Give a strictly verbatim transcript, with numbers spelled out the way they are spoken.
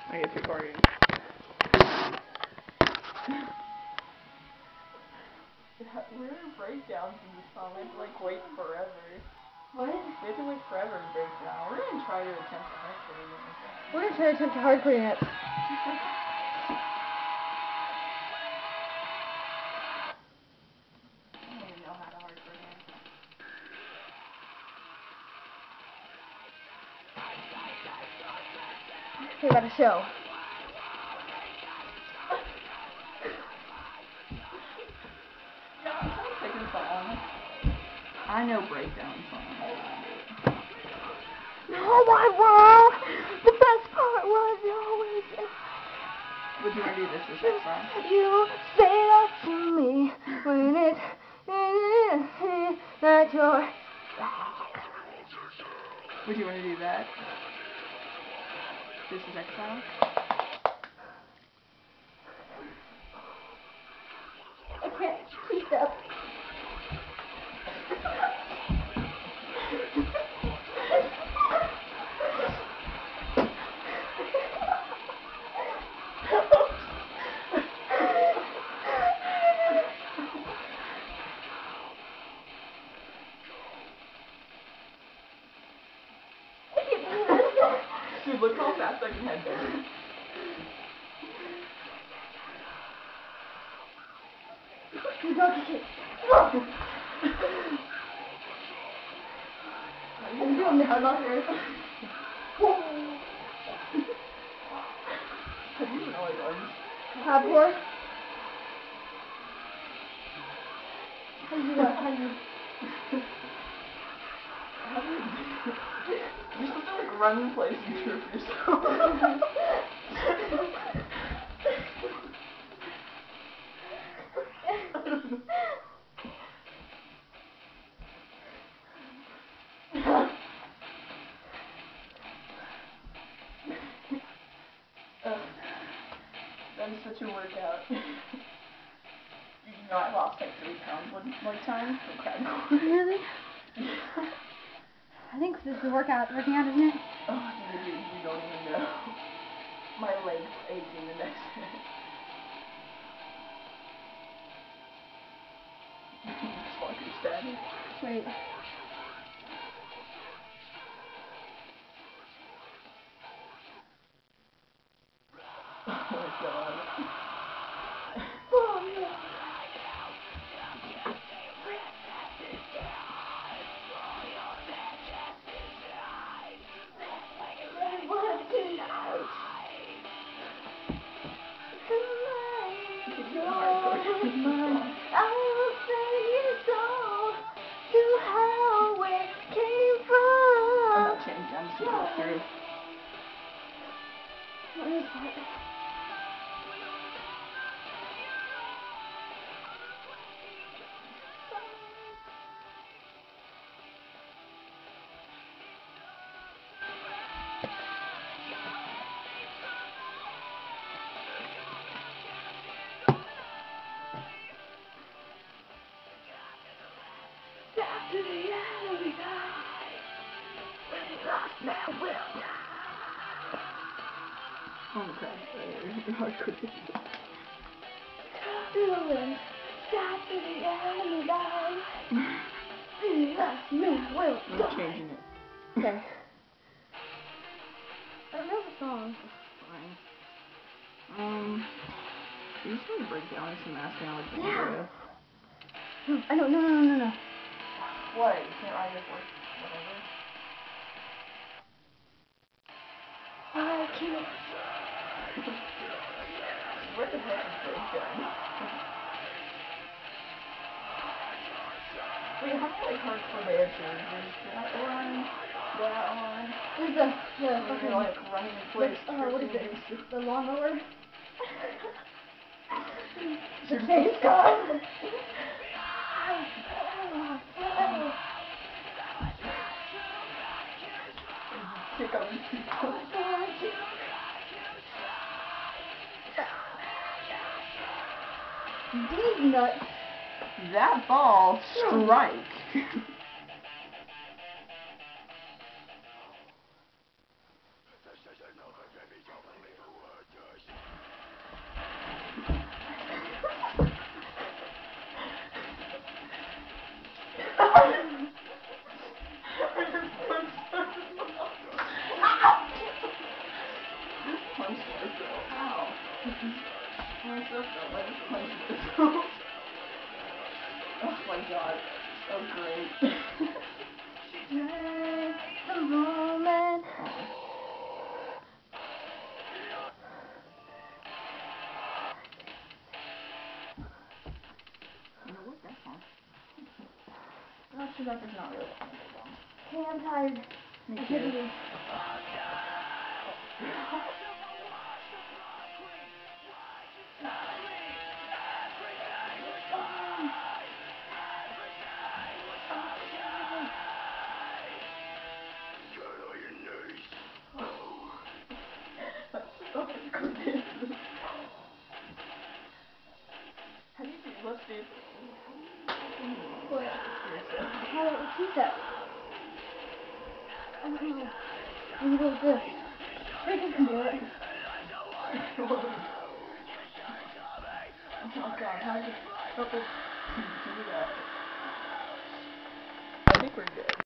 I get recording. We're in breakdowns in this song. We have to like wait forever. What? We have to wait forever to break down. We're gonna try to attempt to hardcore it. We're gonna try to attempt to hardcore it. I don't even know how to hardcore it. Hey, about a show. I know breakdown songs. No, I won't. The best part was always. Would you want to do this this next song? You say that to me when it's that you're. Would you want to do that? This is next song? I can't keep up. Dude, look how fast I can head there. You don't get it. I'm doing this. I'm not here. How do you even know what it was? Hardcore. How do you what? How do you? How do you do it? You're supposed to like run in place and trip yourself. That is such a workout. You know, I lost like three pounds one, one time from crab. Really? I think this is a workout, working out, isn't it? Oh, dude, you don't even know. My legs aching the next day. Just walk your static. Wait. Oh my god. Oh, yeah. I will sing your song to how it came from. I'm not changing, I'm just gonna go through. What is that? After the end we die, when the last man will die. I'm gonna crash later. Hardcore. Feeling, after the end we die, when the last man will I'm die. changing it. Okay. I don't know the song. Fine. Um, can you try to break down some Asking Alexandria? No, I don't. No, no, no, no. What? You can't ride your horse? Whatever. I can't. What the heck is breakdown? Wait, how many like hardcore bands are there? There's that one, that one. There's the the And fucking. you're like running in place. The, uh, what is tripping. it? The lawnmower. The Super chainsaw. Kick on these people. These nuts. That ball strike. my stuff though. How? My stuff though. I just punched myself. Oh my god. Oh great. The moment. You know what? That's fine. Oh, too bad there's not really that many of them. Okay, I'm tired. Me I too. can't believe. How do you do? Let's do. What? How about the two-step? I don't know. I'm gonna go with this. Rachel can do it. Oh god, how do you... Oh, oh. Do that. I think we're good.